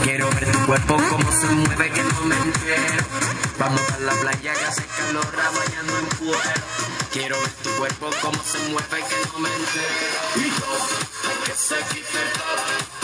Quiero ver tu cuerpo como se mueve, que no me entero. Vamos a la playa que hace calor, bañando en cuero. Quiero ver tu cuerpo como se mueve, que no me entero. Y yo, que se quite todo.